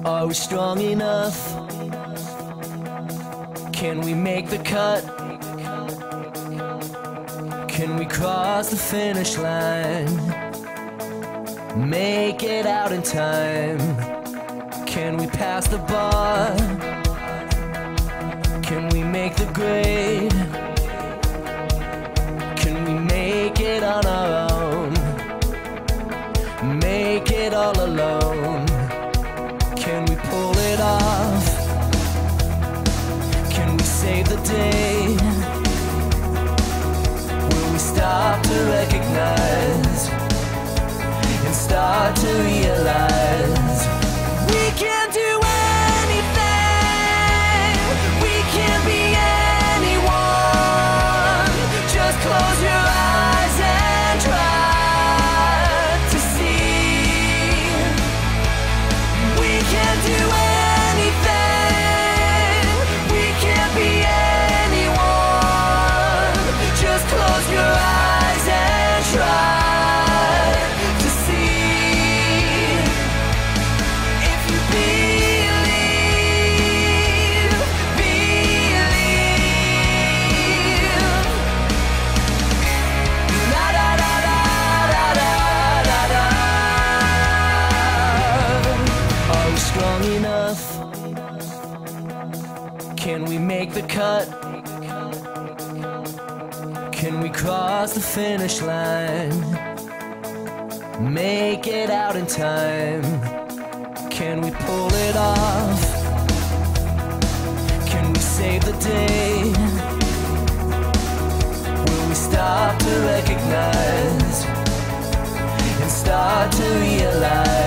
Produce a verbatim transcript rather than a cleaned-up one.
Are we strong enough? Can we make the cut? Can we cross the finish line? Make it out in time? Can we pass the bar? Can we make the grade? Can we make it on our own? Make it all alone? Can we pull it off? Can we save the day? Will we stop to recognize and start to realize we can do anything, we can be anyone? Just close your eyes and try to see we can do anything, we can be anyone. Just close your eyes and try to see. If you believe, believe. La da da da da da da da. Are we strong enough? Can we make the cut? Can we cross the finish line? Make it out in time? Can we pull it off? Can we save the day? Will we stop to recognize and start to realize